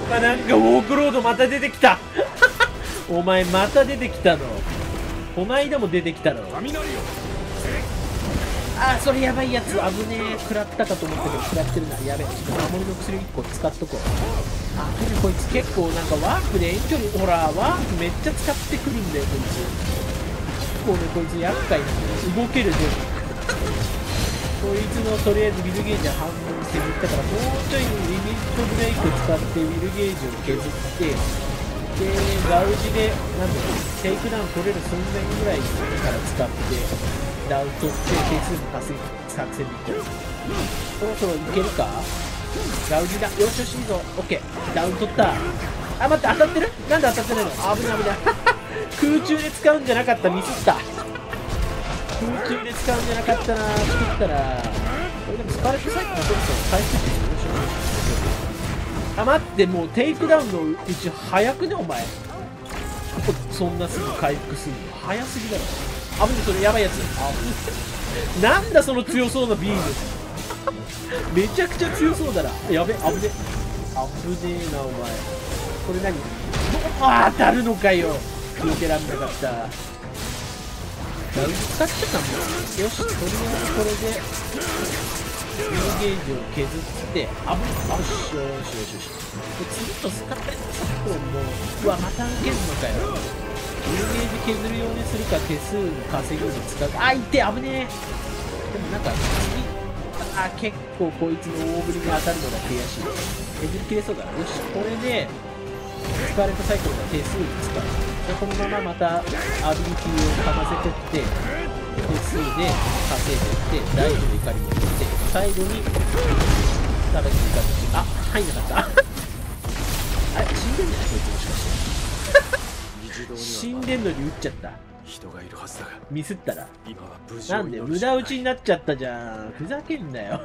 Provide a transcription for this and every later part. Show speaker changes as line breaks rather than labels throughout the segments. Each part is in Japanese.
あ、なんかウォークロードまた出てきたお前また出てきたの。こないだも出てきたの。あー、それやばいやつ。危ねえ。食らったかと思ったけど食らってるな。やべえ。ちょっと守りの薬1個使っとこう。あ、こいつ結構なんかワープで遠距離、ほらワープめっちゃ使ってくるんだよこいつ。結構ねこいつ厄介なんだよ。動けるでこいつのとりあえずウィルゲージは半分削ったから、もうちょいリミットブレイク使ってウィルゲージを削って、でガウジでなんだろう、テイクダウン取れる寸前ぐらいから使ってダウン取って点数も稼ぐ作戦でいこう。そろそろいけるか。ガウジだ。よしよし、いいぞ。オッケー。ダウン取った。あ、待って、当たってる。なんで当たってないの。危ない危ない空中で使うんじゃなかった。ミスった。空中で使うんじゃなかったな。作ったらこれでもスカーレットサイクルのそろそろ回復してる。よしよし。あ、待って、もうテイクダウンのうち早くねお前。そんなすぐ回復するの早すぎだろ。危ねえ、それやばいやつ。なんだその強そうなビームめちゃくちゃ強そうだな。やべ、危ねえなお前。これ何。ああ、当たるのかよ。聞いてらんなかった。ダウン使っちゃったんだ。よし、とりあえずこれでウィルゲージを削って、よしよしよしよし。で次とスカーレットサイクロンも、うわまた受けるのかよ。ウィルゲージ削るようにするか、手数の稼ぐに使う。あ、いって危ねえ。でもなんか次、あ、結構こいつの大振りに当たるのが悔しい。削り切れそうだな。よし、これでスカーレットサイクルが手数に使う。でこのまままたアビリティをかませてって手数で稼いでいって大事の怒りもいって最後にただきにかけて、あ、入んなかったあれ、死んでんじゃないこいつ。もしかして死んでんのに撃っちゃった。
人がいるはずだが
ミスったら
今は無事
なんで無駄撃ちになっちゃったじゃん。ふざけんなよ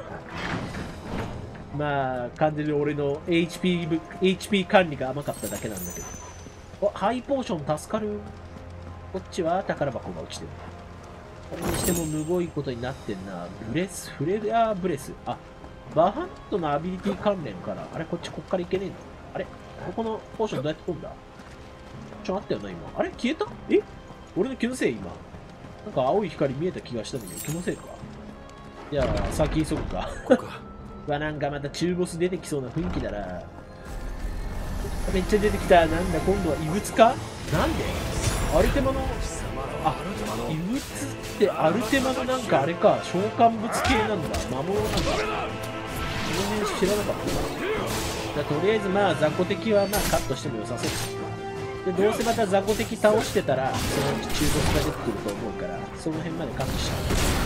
まあ完全に俺の HP 管理が甘かっただけなんだけど。お、ハイポーション助かる。こっちは宝箱が落ちてる。これにしてもむごいことになってんな。フレアブレス。あ、バハントのアビリティ関連から。あれ、こっからいけねえんだ。あれ、ここのポーションどうやって取るんだ。あったよな、今。あれ消えた。え、俺の気のせい今。なんか青い光見えた気がしたんだけど、気のせいか。じゃあ、先急ぐか。わ、なんかまた中ボス出てきそうな雰囲気だな。めっちゃ出てきた。なんだ、今度は異物か。なんでアルテマの、あ、異物ってアルテマのなんかあれか、召喚物系なんだ。魔物なんだ。この辺知らなかったな。とりあえずまあ雑魚敵はまあカットしても良さそうで、どうせまた雑魚敵倒してたらそのうち中ボスが出てくると思うから、その辺までカットしちゃ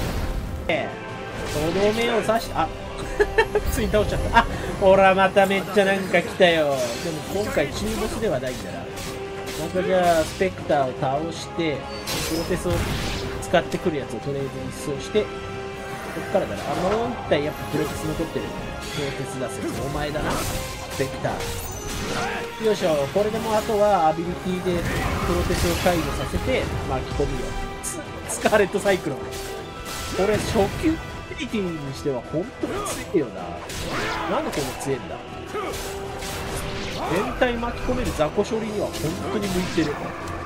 う。とどめを刺して、あついに倒しちゃった。あ、ほらまためっちゃなんか来たよ。でも今回中ボスではないんだな。またじゃあスペクターを倒してプロテスを使ってくるやつをとりあえず一掃して、こっからだな。あ、もう一体やっぱプロテス残ってる。プロテス出すやつお前だな、スペクター。よいしょ。これでもうあとはアビリティでプロテスを解除させて巻き込みよ。スカーレットサイクロン。これ初級アビリティにしては本当に強いよな。なんでこんな強いんだ。全体巻き込める雑魚処理には本当に向いてる。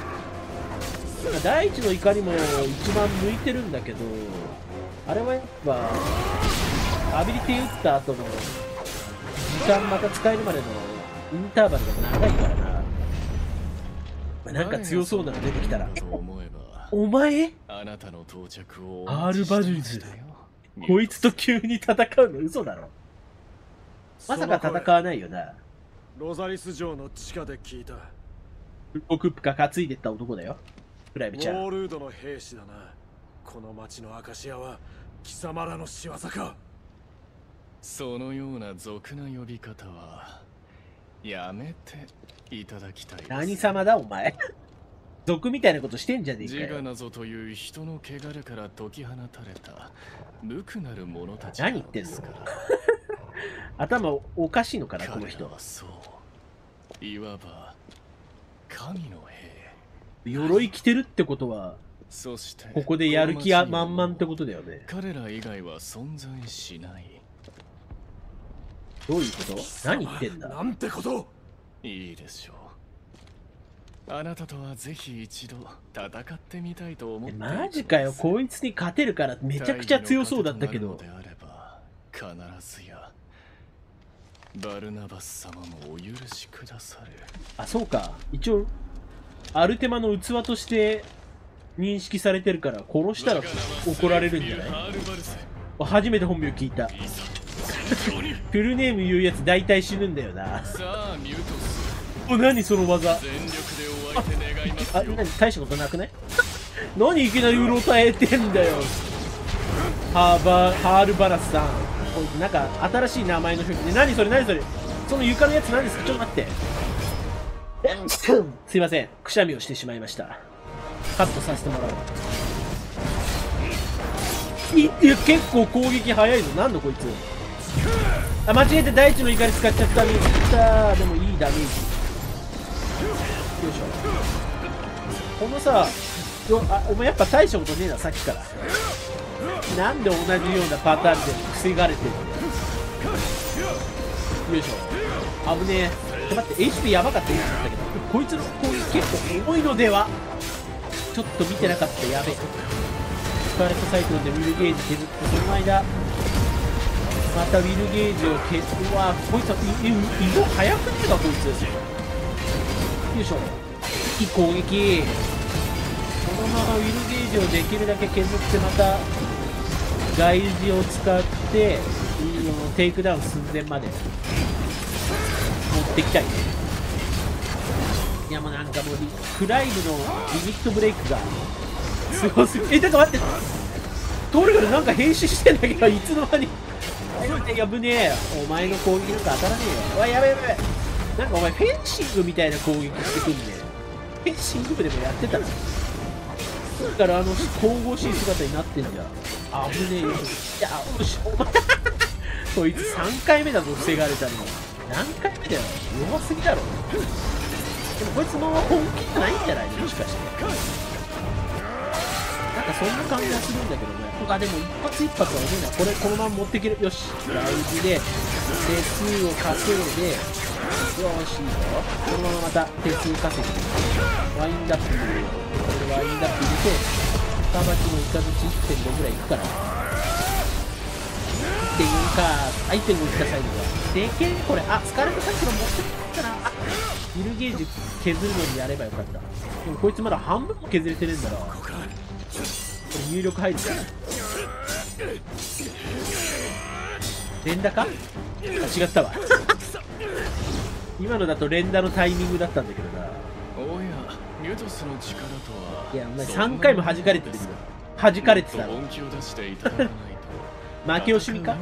第一の怒りも一番向いてるんだけど、あれはやっぱアビリティ打った後の時間また使えるまでのインターバルが長いからな。なんか強そうなの出てきたら、お前
あなたの到着を
アールバルーズこいつと急に戦うの嘘だろ。まさか戦わないよな。
ロザリス城の地下で聞いた。
フッコクップが担いでった男だよ、プライムちゃん。
ウォールードの兵士だな。この町のアカシアは貴様らの仕業か。
そのような俗な呼び方はやめていただきたい。
何様だお前俗みたいなことしてんじゃねえかよ。
自我謎という人の汚れから解き放たれた無垢なる者たち。
何言ってんの頭おかしいのかなこの人。
そういわば神の兵。
鎧着てるってことは
そして
ここでやる気満々ってことだよね。
彼ら以外は存在しない。
どういうこと。何言ってんだ。
なんてこと。
いいでしょう。あなたとはぜひ一度戦ってみたいと思っているのです。
マジかよ、こいつに勝てるからめちゃくちゃ強そうだったけど。
大義の糧となるのであれば必ずやバルナバス様もお許しくださる。
あ、そうか。一応、アルテマの器として認識されてるから、殺したら怒られるんじゃない？初めて本名聞いた。フルネーム言うやつ大体死ぬんだよな。
さあミュートス。
お、何その技。
全力でお相手願いますよ。
何大したことなくない？何いきなりうろたえてんだよ。ハールバラスさん。こいつなんか新しい名前の人で、何それ何それ。その床のやつ何ですか？ちょっと待って。すいません。くしゃみをしてしまいました。カットさせてもらう。いや、結構攻撃早いぞ。なんだこいつ。あ、間違えて大地の怒り使っちゃった。見た。でもいいダメージ。よいしょ。このさ、お前やっぱ大したことねえな、さっきから。なんで同じようなパターンで防がれてるんだよ。よいしょ。危ねえ。待って、HP やばかった言うんだけど、こいつの攻撃結構重いのでは。ちょっと見てなかった。やべえ。スカーレットサイクロンでウィルゲージ削って、その間またウィルゲージを削る。うわ、こいつは移動早くねえかこいつ。よいしょ。いい攻撃。このままウィルゲージをできるだけ削って、また外事を使ってテイクダウン寸前まで持ってきたいね。いやもうなんかもうクライムのリミットブレイクがすごすぎ。だから待って、トルガルなんか変身してんだけど、いつの間に。やぶねえ。お前の攻撃なんか当たらねえよ。うわ、やべやべ。なんかお前フェンシングみたいな攻撃してくんね。フェンシング部でもやってたの。だから神々しい姿になってんじゃん。危ねえよ。いや、よし、お前こいつ3回目だぞ、防がれたの。何回目だよ。弱すぎだろ。でもこいつも本気じゃないんじゃないの、もしかして。なんかそんな感じがするんだけどね。あ、でも一発一発はねえな。これこのまま持っていける。よし。大事で手数を稼いで、よし、いいぞ。このまままた手数稼ぎでワインダップ入れるよ。これワインダップ入れて、二巻きのイカズチ 1.5 ぐらいいくから。1.4 か。1.5 いった最後は。でけえ、これ。あ、スカーレットサイクロン持ってったな。あ、ビルゲージ削るのにやればよかった。でもこいつまだ半分も削れてねえんだな。これ入力入るから。連打か？あ、違ったわ。今のだと連打のタイミングだったんだけどな。
おや、ミュトスの力とは。
いや、お前3回も弾かれてるよ。弾かれてたろ。
本気を出していただかないと
負け惜しみか？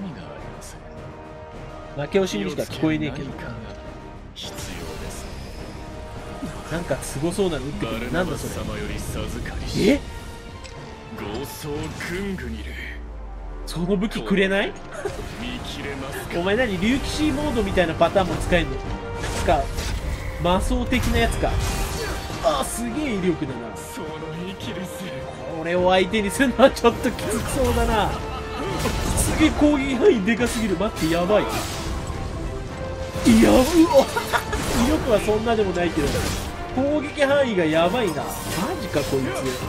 負け惜しみしか聞こえねえけど。
必要ですね。
なんかすごそうなの打ってくる。なんだそれ。
え？
え？
ゴーソーグングニル。
その武器くれない？
見切れますか？
お前何竜騎士モードみたいなパターンも使えんの？か魔装的なやつか。あ、すげえ威力だな。
その息です。
これを相手にするのはちょっときつそうだな。すげえ攻撃範囲でかすぎる。待って、やばい。いや、うわ威力はそんなでもないけど攻撃範囲がやばいな。マジかこいつ。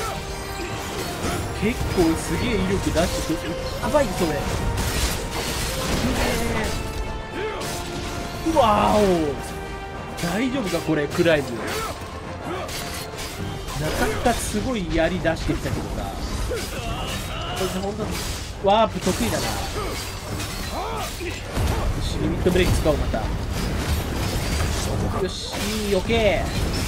結構すげえ威力出してくる。やばいそれ。うわーお、大丈夫かこれ。クライムなかなかすごいやり出してきたけどさ、こいつほんとワープ得意だな。よし、リミットブレーキ使おう。またよし、いい、オッケ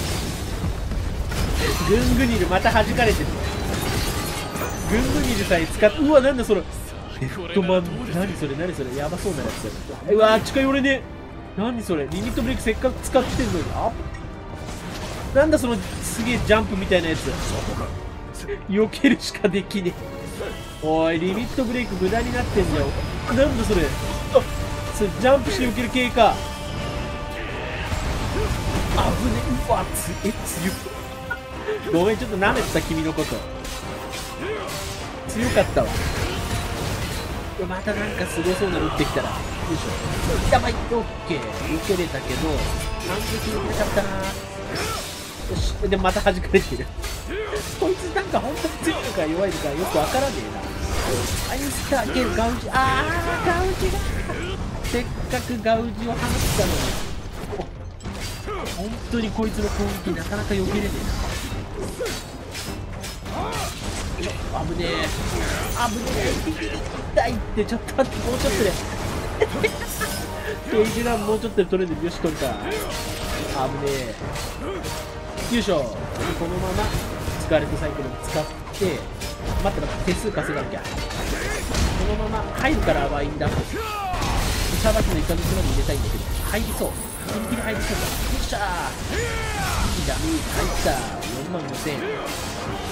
ー。グングニルまた弾かれてる。グングニルさえ使って、うわ、なんだそれ。ヘッドマン、何それ何それ、やばそうなやつ。うわ、近寄れねえ。何それ、リミットブレーキせっかく使ってんのに。あ、なんだそのすげえジャンプみたいなやつ。避けるしかできねえ。おい、リミットブレーキ無駄になってんじゃん。なんだそれ。あ、それジャンプして避ける系か。危ねえ。うわ、強い。ごめん、ちょっと舐めてた君のこと。強かったわ。またなんかすごそうなの打ってきたらいしょ。やばい、オッケー。避けれたけど、反撃できなかったな。よし、でもまた弾かれてる。こいつなんか本当に強いのか弱いのかよくわからねえな。アイスターゲルガウジ、ガウジが。せっかくガウジを放ったのに。本当にこいつの攻撃なかなか避けれねえな。危ねえ。痛いって、ちょっと待って、もうちょっとで。ページランもうちょっとで取れる。よし、取れた。危ねえ。よいしょ。このままスカーレットサイクル使って、待って、手数稼がなきゃ。このまま入るからワインダップ。さばきのイカの空に入れたいんだけど、入りそう。ギリギリ入りそうだ。よっしゃー。いいダメージ入った。45,000。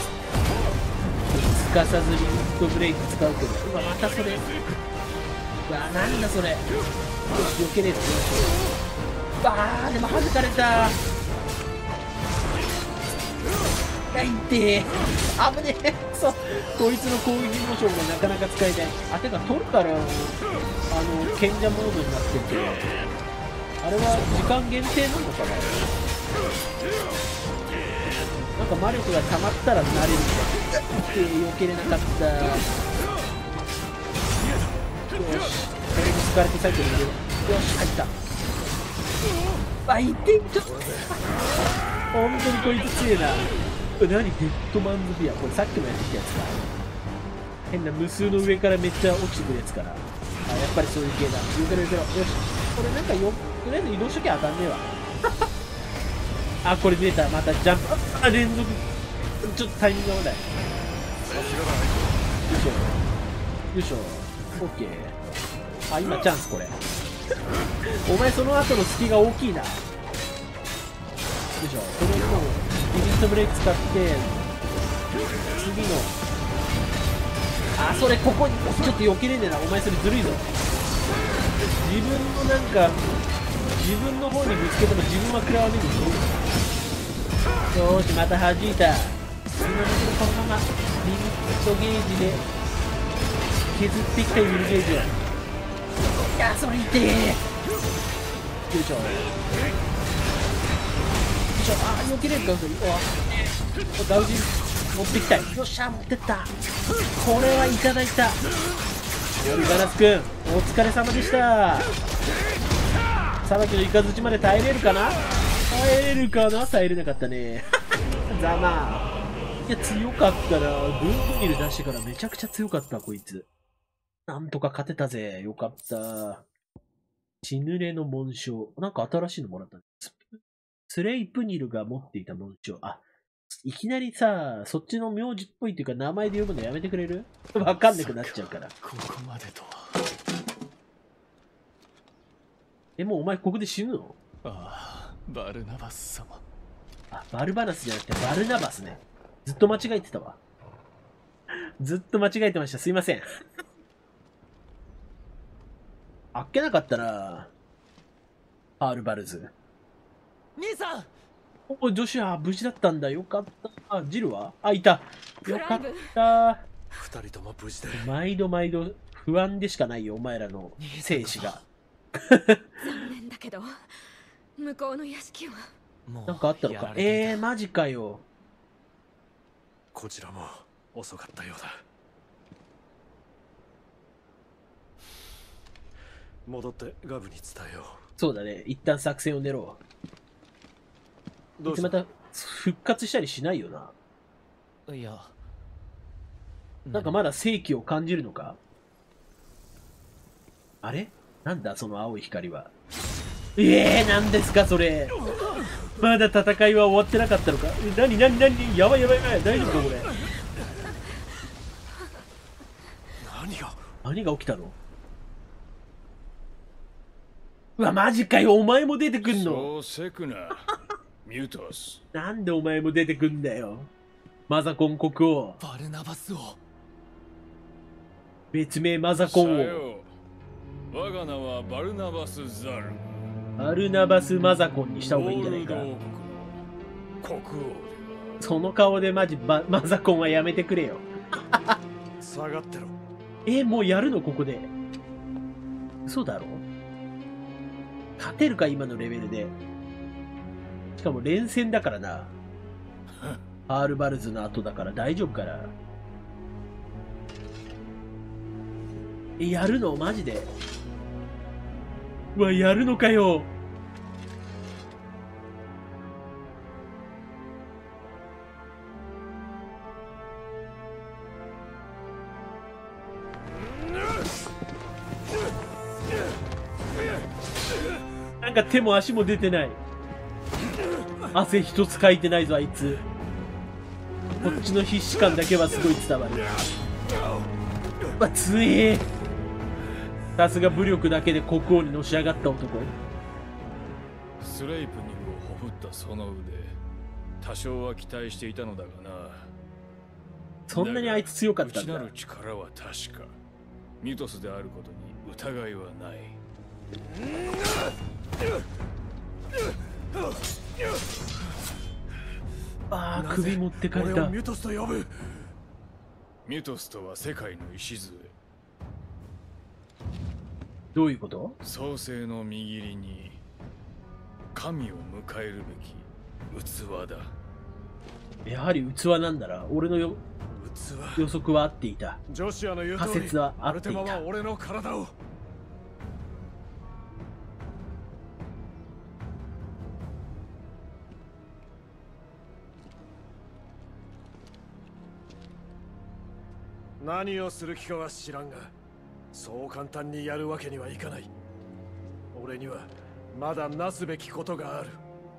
すかさずリミットブレイク使うけど、うわ、またそれ。うわ、なんだそれ。よし、避けれる。うわー、でも弾かれた。いてー。危ねえ。そう。こいつの攻撃モーションがなかなか使えない。あ、てか、取るから、賢者モードになってて、あれは時間限定なのかな。なんか魔力が溜まったらなれるみたいな。避けれなかった。よし。これにスカーレットサイクル入れる。よし、入った。あ、いてんちょっと。本当にこいつ強いな。何デッドマンズビア。これさっきもやってきたやつか。変な無数の上からめっちゃ落ちてくるやつから。あ、やっぱりそういう系だ。避けろ避けろ。よし。これなんかとりあえず移動しときゃ当たんねえわ。あ、これ出た。またジャンプ。あ、連続。ちょっとタイミングが合わない。よいしょ。よいしょ。オッケー。あ、今チャンスこれ。お前その後の隙が大きいな。よいしょ。これもう、リミットブレイク使って、次の。あ、それここに、ちょっと避けれねえな。お前それずるいぞ。自分のなんか、自分の方にぶつけても自分は食らわねえんですよ。よーし、また弾いた。今のところこのままリミットゲージで削っていきたい。ウィルゲージを。いや、それ痛え。よいしょ。よいしょ。あ、避けれるか。ガウジ持ってきたい。よっしゃ、持ってった。これはいただいた。ガラスくん、お疲れ様でした。さばきのイカズチまで耐えれるかな。耐えれるかな。耐えれなかったね。ざまあ。いや、強かったな。グーグル出してからめちゃくちゃ強かった、こいつ。なんとか勝てたぜ。よかった。血濡れの紋章。なんか新しいのもらった。スレイプニルが持っていた紋章。あ、いきなりさ、そっちの名字っぽいっていうか名前で呼ぶのやめてくれる？わかんなくなっちゃうから。
ここまでとは。
もうお前ここで死ぬの？
ああ、バルナバス様。
あ、バルバナスじゃなくてバルナバスね。ずっと間違えてたわ。ずっと間違えてました。すいません。あっけなかったな。パールバルズ。
兄さん。
お、ジョシュア、無事だったんだ。よかった。あ、ジルは？あ、いた。よかった。
二人とも無事で。
毎度毎度不安でしかないよ、お前らの生死が。
残念だけど、向こうの屋敷は。
なんかあったのか。マジかよ。
こちらも遅かったようだ。戻ってガブに伝えよう。
そうだね。一旦作戦を練ろう。
どうした？
また復活したりしないよな。
いや。
なんかまだ生気を感じるのか？あれ？なんだその青い光は。なんですかそれ。まだ戦いは終わってなかったのか。なにやばいやばいやばい。大丈夫かこれ。何が起きたの？うわ、マジかよ。お前も出てくんの？
そうせくな。ミュートス。
なんでお前も出てくんだよ。マザコン国王。
バルナバス王。
別名マザコン王。
我が名はバルナバス・ザル。
バルナバス・マザコンにした方がいいんじゃないか。
国王。
その顔でマジマザコンはやめてくれよ。
下がってろ。
もうやるのここで。 嘘だろ？勝てるか今のレベルで。しかも連戦だからな。アールバルズの後だから大丈夫かな。やるのマジで？うわ、やるのかよ。なんか手も足も出てない。汗一つかいてないぞあいつ。こっちの必死感だけはすごい伝わる。うわ、強え。さすが武力だけで国王にのし上がった男。
スレイプニングをほふったその腕、多少は期待していたのだがな。
そんなにあいつ強かったんだ。
内なる力は確かミトスであることに疑いはない。
ああ、首持ってかれた。
俺をミュトスと呼ぶ。
ミュトスとは世界の礎。
どういうこと？
創世の右利に神を迎えるべき器だ。
やはり器なんだな。俺の予測は合っていた。
ジョシュアの言う通り、
仮説は合
アル
っていた。
テマは俺の体を。何をする気かは知らんが、そう簡単にやるわけにはいかない。俺にはまだなすべきことがある。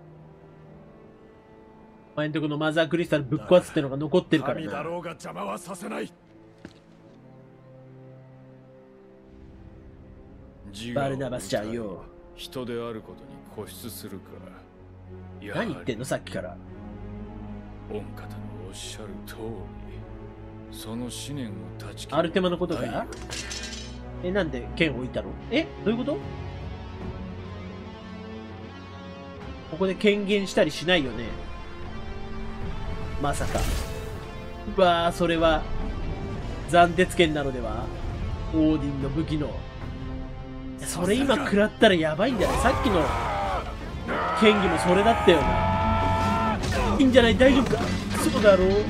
お前んとこのマザークリスタルぶっ壊すってのが残ってるから
神だ
な。
ろうが邪魔はさせない。
バルナバスちゃんよ。
人であることに固執するか。
何言ってんのさっきから。
御方のおっしゃる通り、その思念を断ち切る。
アルテマのことか？なんで剣を置いたの？どういうこと？ここで権限したりしないよね。まさか。うわー、それは斬鉄剣なのでは？オーディンの武器の。それ今食らったらやばいんじゃない？さっきの剣技もそれだったよな。いいんじゃない？大丈夫か？そうだろう。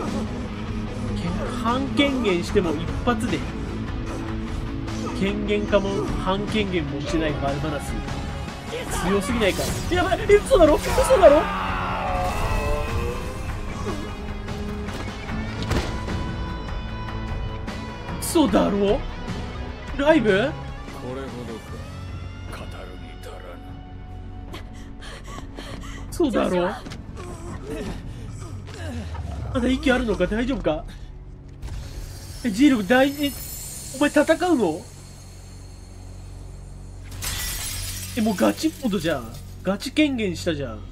半権限しても一発で権限化も半権限もしてないバルバナス強すぎないか？やばい、嘘だろ？嘘だろ？嘘だろ？ライブ？
これほどか語るに足らぬ。
そうだろ？まだ息あるのか？大丈夫か？ジールお前戦うの？もうガチモードじゃん。ガチ権限したじゃん。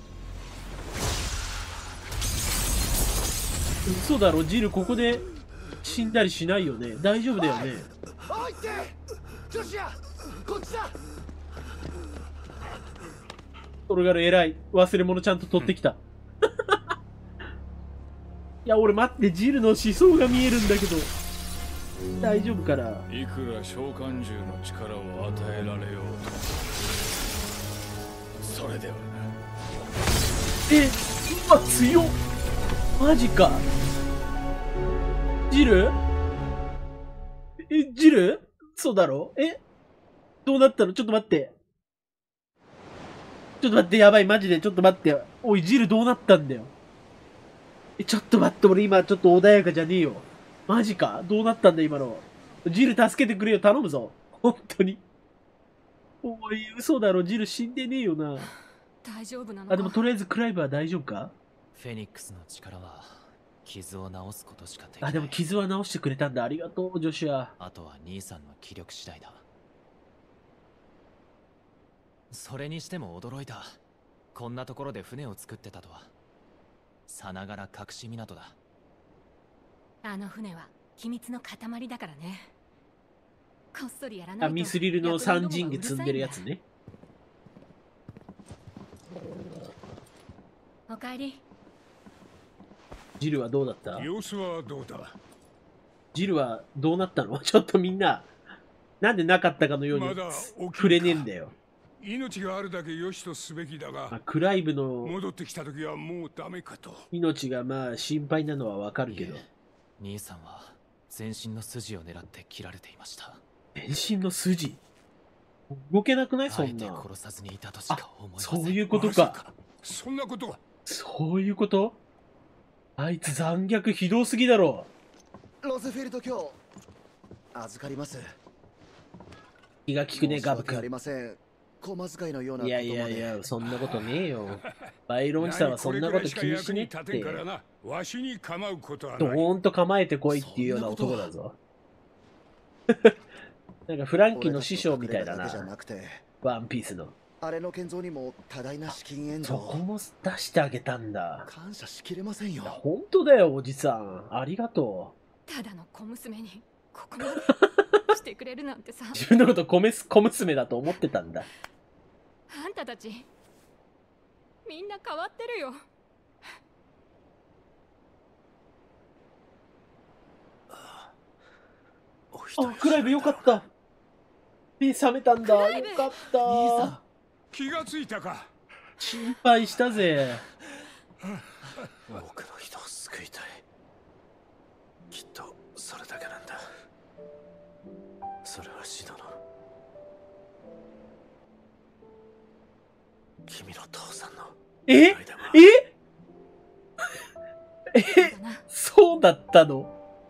嘘だろ？ジールここで死んだりしないよね？大丈夫だよね？
おいってジョシュア、こっちだ。
トロガル偉い。忘れ物ちゃんと取ってきた。いや、俺待って、ジルの思想が見えるんだけど。大丈夫かな？
いくら召喚獣の力を与えられようと。それではな。
うわ、強っ！マジか。ジル？ジル？そうだろ？どうなったの？ちょっと待って。ちょっと待って、やばい、マジで、ちょっと待って。おい、ジルどうなったんだよ。ちょっと待って、俺今ちょっと穏やかじゃねえよ。マジか？どうなったんだ今の。ジル助けてくれよ、頼むぞ。本当に。おい、嘘だろ、ジル死んでねえよな。
大丈夫なのか？
あ、でもとりあえずクライブは大丈夫か？
フェニックスの力は傷を治すことしかできない。
あ、でも傷は治してくれたんだ。ありがとう、ジョシュア。
あとは兄さんの気力次第だ。それにしても驚いた。こんなところで船を作ってたとは。さながら隠し港だ。
あの船は機密の塊だからね。こっそりやらないと。
あ、ミスリルの三人で積んでるやつね。
おかえり。
ジルはどうだった？
様子はどうだ？
ジルはどうなったの？ちょっとみんな、 なんでなかったかのように
まだ起きるか
触れねえんだよ。
命があるだけ良しとすべきだが、
クライブの
戻ってきた時はもうダメかと。
命がまあ心配なのはわかるけど。
いえ兄さんは全身の筋を狙って切られていました。
全身の筋動けなくないそ
あえて
んな。
殺さずにいたとしか思いません。
そういうこと
まさ
か。
そんなことは。
そういうこと。あいつ残虐ひどすぎだろ。
ロゼフェルト卿、預かります。
気が利くね、ガブ
申し訳あり
君。
ません。小遣いのようなこ
い
とまで。
やいやいや、そんなことねえよ。バイロンさんはそんなこと気にしねえっ
何これくらいしか役に立てんから
て。
な。わしに構うことは
ド
ない。
ーンと構えてこいっていうような男だぞ。なんかフランキーの師匠みたいだ
俺たちと隠れただけじゃ
な。
なくて、
ワンピースの。
あれの建造にも多大な資金援助を
そこも出してあげたんだ。
感謝しきれませんよ。
本当だよ、おじさん。ありがと
ただの小娘にここまでしてくれるなんてさ。
う。自分のこと小娘だと思ってたんだ。
あんたたちみんな変わってるよ。
あ、クライブよかった。目覚めたんだ。
クライブ
よかった。
気がついたか。
心配したぜ。
多くの人を救いたい。きっとそれだけなんだ。それはシドの君の父さんの
え
願いだわ。
え
だな。
そうだったの？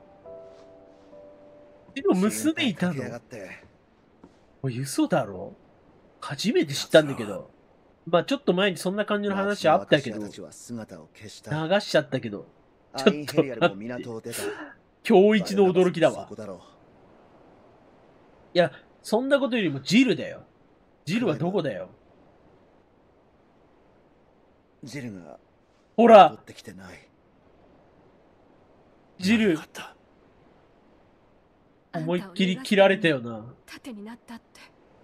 でも娘いたの？
心配かけやがって
おい、嘘だろ？初めて知ったんだけど。まあちょっと前にそんな感じの話あったけど、流
町の証たちは姿を消した。
しちゃったけど、
ア
ちょっと
インヘリアルも港を出た。
今日一の驚きだわ
そこ。だろ
いや、そんなことよりもジルだよ。ジルはどこだよ。
う。ジルが
ほら
戻っ、てきてない。
ジル
よか、った。
思いっきり切られたよな。
盾になったって。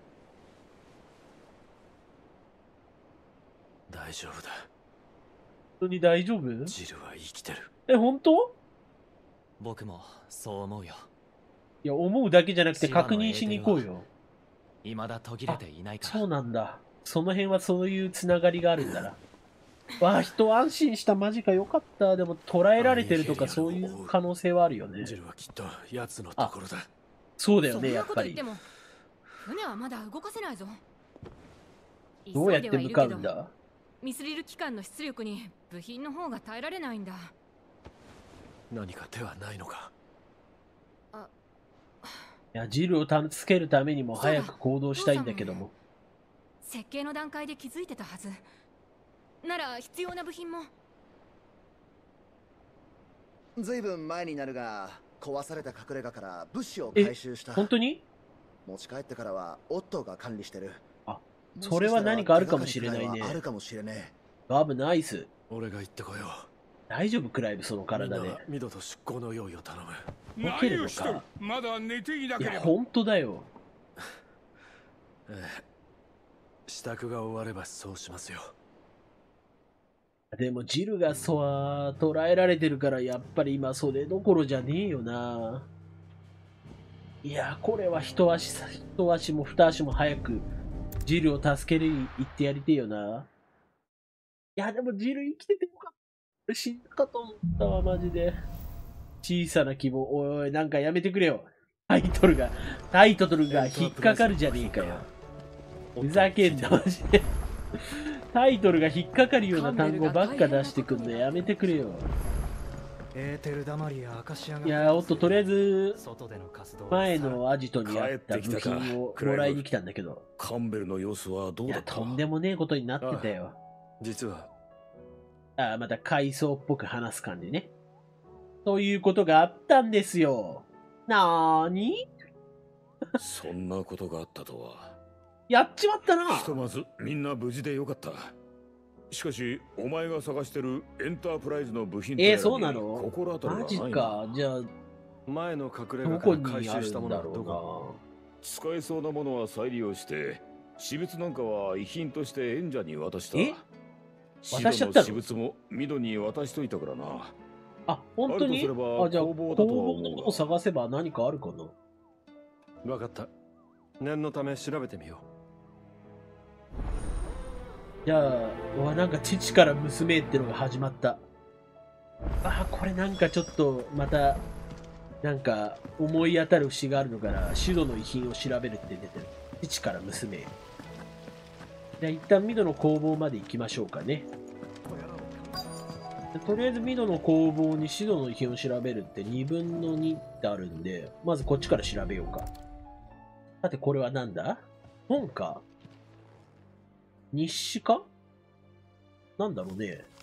大丈夫だ。
本当に大丈夫？
ジルは生きてる。
え、本当？
僕もそう思うよ。
いや、思うだけじゃなくて確認しに行こうよ。
未だ途切れていないから。
そうなんだ。その辺はそういうつながりがあるんだな。わあ、人安心した。マジかよかった。でも捕らえられてるとかそういう可能性はあるよね。
ジルはきっと奴のところだ。
そうだよね、
そんな
やっぱり。
こと言っても船はまだ動かせないぞ。
どうやって向かうん
急いではいるけど
だ？
ミスリル機関の出力に部品の方が耐えられないんだ。
何か手はないのか。
いや、ジルを助けるためにも早く行動したいんだけども。
設計の段階で気づいてたはず。なら必要な部品も。
ずいぶん前になるが、壊された隠れ家から物資を回収した。
本当に？
持ち帰ってからはオットーが管理してる。
あ、それは何かあるかもしれないね
もしかしたら手がかりくらいはあるかもしれね
ガブナイス。
俺が行ってこよ
大丈夫クライブ、その
う。
体で
みんな。ミドと出航の用意を頼む。
動けるの
何をしてる
か？
まだ寝ていないけれ
や、
ば。
本当だよ。
ええ。支度が終わればそうしますよ。
でもジルが捉えられてるからやっぱり今それどころじゃねえよな。いや、これは一足も二足も早くジルを助けに行ってやりてえよな。いや、でもジル生きててよかった。俺死んだかと思ったわ、マジで。小さな希望。おいおい、なんかやめてくれよ。タイトルが引っかかるじゃねえかよ。ふざけんな、マジで。タイトルが引っかかるような単語ばっか出してくんのやめてくれよ。
エーテルダマリやアカシアが
いや、とりあえず、
外での活動を
前のアジトにあった部
帰ってきたか
品をもらいに来たんだけど。
カンベルの様子はど
いうや、
だった？
とんでもねえことになってたよ。
実は、
また回想っぽく話す感じね。ということがあったんですよ。なーに？
そんなことがあったとは。
やっちまったな。
ひとまずみんな無事でよかった。しかし、お前が探してるエンタープライズの部品
そうなの？
心当たり
マジ
がないな。
か。じゃあ、
前の隠れ
ど
家から回
こにある
収したもの
んだろ
はどこ？
使えそうなものは再利用して、私物なんかは遺品として演者に渡した。
え？
シド
渡しちゃったの？
の私物もミドに渡しといたからな。
あ、本当に？
あるとすれば
じゃあ、
工房
工
だとは思うが
房のこと探せば何かあるかな。
わかった。 念のため調べてみよ
じゃあ、うわ、なんか父から娘ってのが始まった。あ、これなんかちょっと、また、なんか、思い当たる節があるのかな。シドの遺品を調べるって出てる。父から娘。じゃあ、一旦ミドの工房まで行きましょうかね。とりあえずミドの工房にシドの遺品を調べるって2分の2ってあるんで、まずこっちから調べようか。さて、これはなんだ？本か？日誌か？なんだろうね。
う。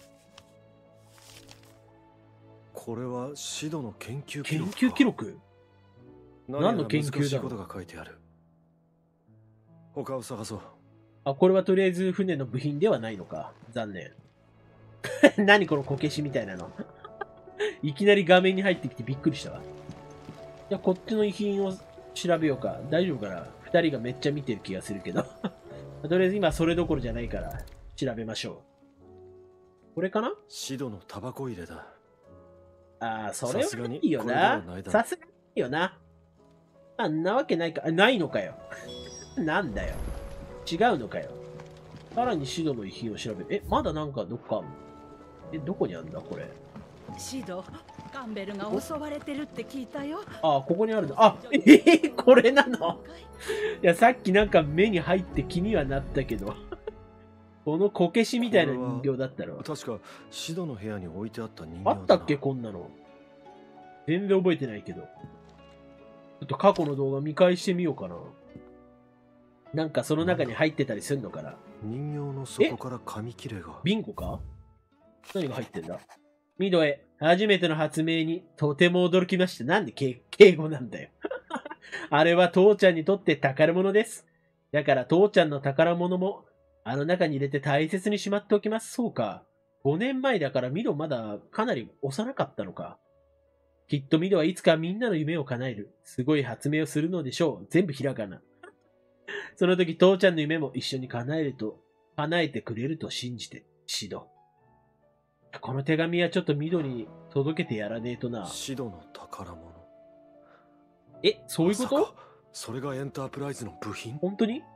これはシドの研究記
研
録か。
究記録？何の研究だろう。
難しいことが書いてある。他を探そう。
あ、これはとりあえず船の部品ではないのか。残念。何このこけしみたいなの。いきなり画面に入ってきてびっくりしたわ。じゃあこっちの遺品を調べようか。大丈夫かな？二人がめっちゃ見てる気がするけど。とりあえず今それどころじゃないから調べましょう。これかな？
シドのタバコ入れだ。
ああ、それはないよ
さすがにこれでは
な
ない。だろう
さすがにいいよな。あんなわけないか。あ、ないのかよ。なんだよ。違うのかよ。さらにシドの遺品を調べる。え、まだなんかどっかあんの？え、どこにあんだこれ。
シド、カンベルが襲われてるって聞いたよ。
あ、ここにあるの。あ、これなの？いや、さっきなんか目に入って気にはなったけど。このこけしみたいな人形だったろ。
確かシドの部屋に置いてあった人形だな。
あったっけこんなの。全然覚えてないけど。ちょっと過去の動画見返してみようかな。なんかその中に入ってたりするのかな。
人形の底から紙切れが。
ビンゴか？何が入ってんだ？ミドへ、初めての発明にとても驚きました。なんで敬語なんだよ。あれは父ちゃんにとって宝物です。だから父ちゃんの宝物もあの中に入れて大切にしまっておきます。そうか。5年前だからミドまだかなり幼かったのか。きっとミドはいつかみんなの夢を叶える。すごい発明をするのでしょう。全部ひらがな。その時父ちゃんの夢も一緒に叶えてくれると信じて、シド。この手紙はちょっとミドに届けてやらねえとな。
シドの宝物。
え、そういうこと？
それがエンタープライズの部品？
本当に？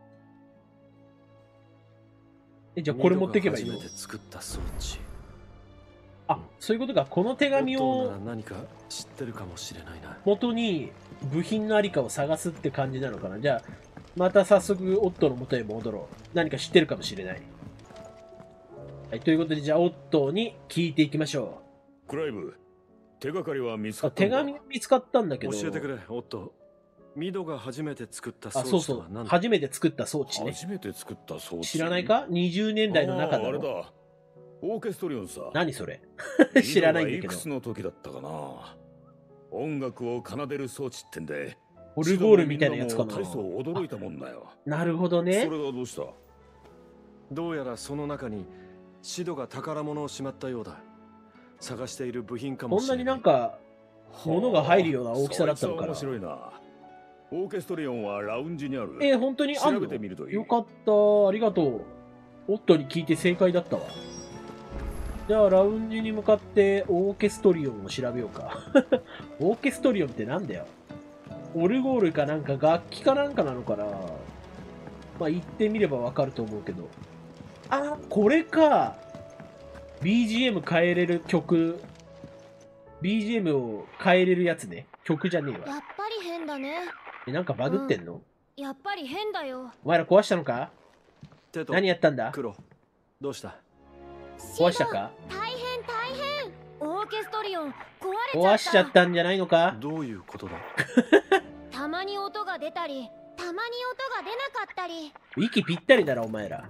え、じゃあこれ持ってけばいいの？
初めて作った装置。
あ、そういうことか。この手紙を
何か知ってるかもしれないな。
元に部品のありかを探すって感じなのかな。じゃあ、また早速オットーの元へ戻ろう。何か知ってるかもしれない。はい、ということで、じゃあ、オットーに聞いていきましょ
う。クライブ、手がかりは見つかった
手紙見つかったんだけど。
教えてくれ、オットー。ミドが初めて作った装置
とは何だ？あ、そうそう。初めて作った装置ね。
初めて作った装置。
知らないか？ 20 年代の中だろ。
あれだ。オーケストリオンさ。
何それ？知らないんだけど。
いくつの時だったかな。音楽を奏でる装置ってんで。
オルゴールみたいなやつかな。
大層驚いたもんだよ。
なるほどね。
それがどうした？
どうやらその中にシドが宝物をしまったようだ。探している部品かもしれない。
こんなになんか物が入るような大きさだったのかな。
面白いな。オーケストリオンはラウンジにある。
本当にあんの？
調べてみるといい。
よかった。ありがとう。オットに聞いて正解だったわ。じゃあラウンジに向かってオーケストリオンを調べようか。オーケストリオンってなんだよ。オルゴールかなんか楽器かなんかなのかな。まあ言ってみればわかると思うけど。あ、これか。BGM 変えれる曲。BGM を変えれるやつね。曲じゃねえわ。
やっぱり変だね。
なんかバグってんの？
やっぱり変だよ。
お前ら壊したのか？何やったんだ？
黒、どうした？
壊したか？
大変。オーケストリオン壊れちゃった。
壊しちゃったんじゃないのか？
どういうことだ？
たまに音が出たり、たまに音が出なかったり。
息ぴったりだろお前ら。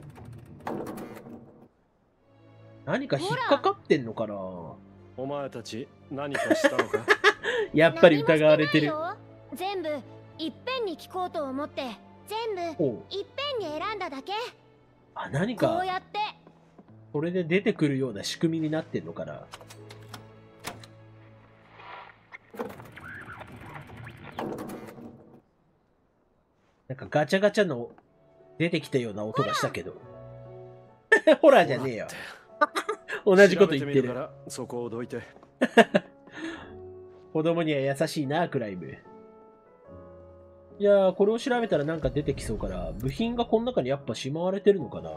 何か引っかかってんのかな？
お前たち何かしたのか？
やっぱり疑われてる。
全部いっぺんに聞こうと思って全部いっぺんに選んだだけ。
あ、何か
こうやって
それで出てくるような仕組みになってんのかな。なんかガチャガチャの出てきたような音がしたけど。ホラーじゃねえよ。同じこと言ってる。
そこをどいて。
子供には優しいな、クライブ。 いやー、これを調べたらなんか出てきそうから、部品がこの中にやっぱしまわれてるのかな。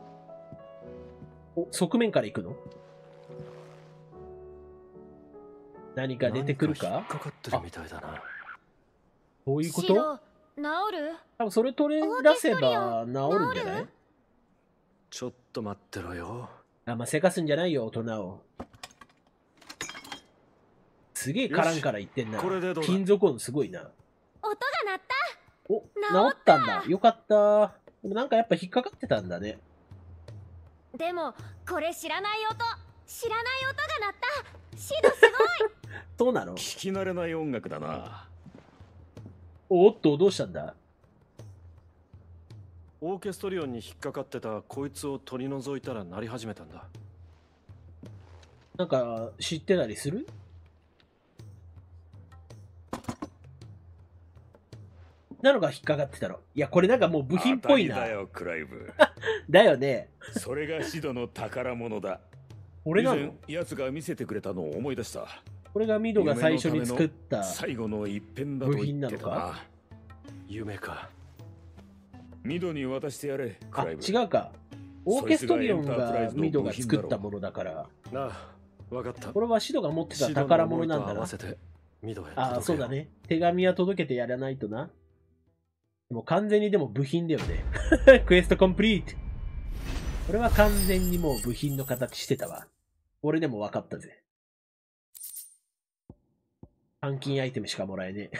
お、側面から行くの？何か出てくるか？
引っかかってるみたいだな。
どういうこと？
治る？
多分それ取り出せば治るんじゃない？
ちょっと待ってろよ。
あ、まあ、せかすんじゃないよ、大人を。すげえ絡んから言ってんな。
これでどうだ？
金属音すごいな。
音が鳴った。
お、治ったんだ。よかった。でもなんかやっぱ引っかかってたんだね。
でもこれ知らない音が鳴った。シドすごい。
そうなの？
聞き慣れない音楽だな。
おっと、どうしたんだ？
オーケストリオンに引っかかってたこいつを取り除いたら鳴り始めたんだ。
なんか知ってたりする？なのが引っかかってたの。いや、これなんかもう部品っぽいな。
だよ、クライブ。
だよね。
それがシドの宝物だ。
俺なの？
以前奴が見せてくれたのを思い出した。
これがミドが最初に作った
最後の一片だと言ってたな。
夢か。
ミドに渡してやれ、クライブ。
違うか。オーケストリオンがミドが作ったものだから。
なあ、わかった。
これはシドが持ってた宝物なんだな。ああ、そうだね。手紙は届けてやらないとな。もう完全にでも部品だよね。クエストコンプリート。これは完全にもう部品の形してたわ。俺でも分かったぜ。換金アイテムしかもらえねえ。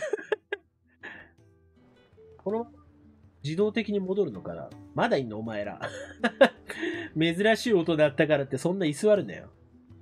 この自動的に戻るのかな？まだいんのお前ら。珍しい音だったからってそんな居座るなよ。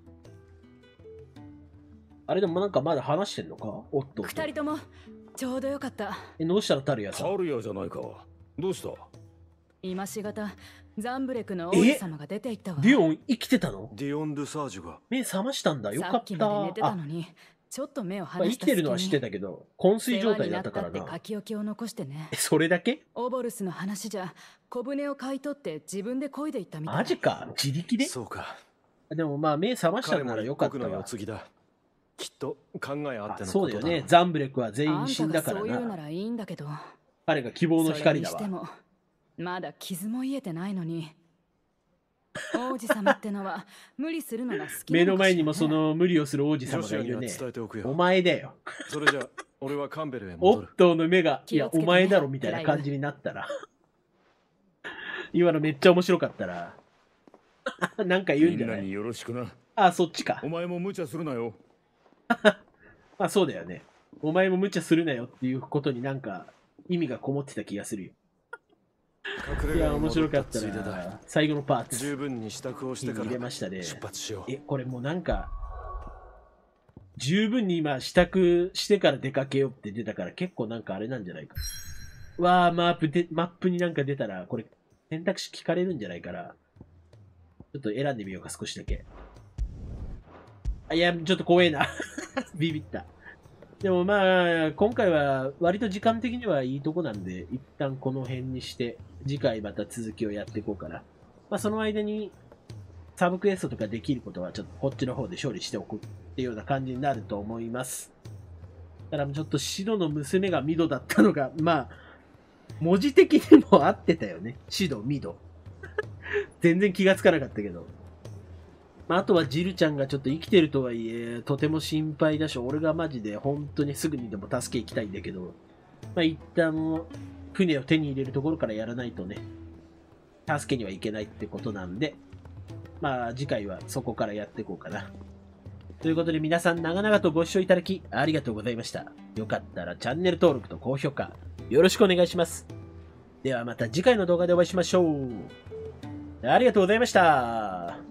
あれでもなんかまだ話してんのか？おっと。
二人ともちょうどよかった。
どうしたらタルヤさん？
タルヤじゃないか。どうした？
今しがたザンブレクの王子様が出ていったわ。
ディオン生きてたの？
ディオン・ドゥサージュが
目覚ましたんだ。よかった。
さっきまで寝てたのにちょっと目を離した
生きてるのは知ってたけど昏睡状態だったからな。
書き置きを残してね。
それだけ？
オボルスの話じゃ小舟を買い取って自分で漕いでいったみたい。
マジか？自力で？
そうか。
でもまあ目覚ましたならよかったわ。
きっと考えあってのことだ。
そうだよね。ザンブレクは全員死んだからな。
そういうならいいんだけど。
彼が希望の光だわ。
それにしてもまだ傷も癒えてないのに。王子様ってのは無理するのが好きなのかしらね。
目の前にもその無理をする王子様がいるね。お前だよ。
それじゃ俺はカンベルへ戻る。
オットーの目が、いやお前だろみたいな感じになったら。今のめっちゃ面白かったら。なんか言うんじゃない？
みんなによろしくな。
あ、そっちか。
お前も無茶するなよ。
まあそうだよね。お前も無茶するなよっていうことになんか意味がこもってた気がするよ。いや、面白かったな。最後のパーツ。
十分に支度をしてから
入れましたね。
出発しよう。
これもうなんか、十分に今支度してから出かけようって出たから結構なんかあれなんじゃないか。わあ、マップになんか出たら、これ選択肢聞かれるんじゃないから。ちょっと選んでみようか、少しだけ。いや、ちょっと怖えな。ビビった。でもまあ、今回は割と時間的にはいいとこなんで、一旦この辺にして、次回また続きをやっていこうかな。まあその間に、サブクエストとかできることはちょっとこっちの方で処理しておくっていうような感じになると思います。だからちょっとシドの娘がミドだったのが、まあ、文字的にも合ってたよね。シド、ミド。全然気がつかなかったけど。まあ、あとはジルちゃんがちょっと生きてるとはいえ、とても心配だし、俺がマジで本当にすぐにでも助け行きたいんだけど、まあ一旦船を手に入れるところからやらないとね、助けにはいけないってことなんで、まあ次回はそこからやっていこうかな。ということで皆さん長々とご視聴いただきありがとうございました。よかったらチャンネル登録と高評価よろしくお願いします。ではまた次回の動画でお会いしましょう。ありがとうございました。